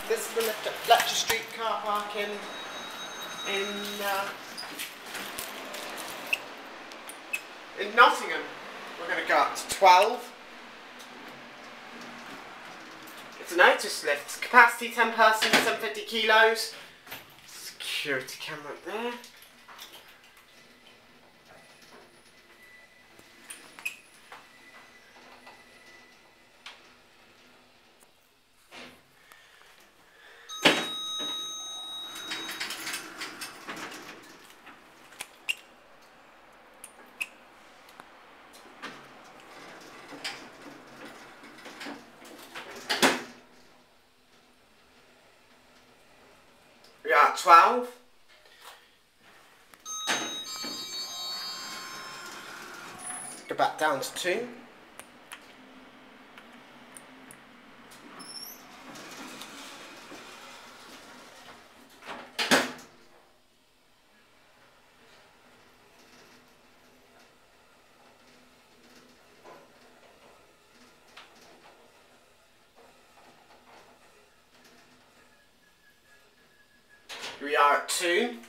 This is the lift at Fletcher Street car park in Nottingham. We're going to go up to 12. It's an Otis lift. Capacity 10 persons, 750 kilos. Security camera up there. We are at 12. Go back down to 2. We are at 2.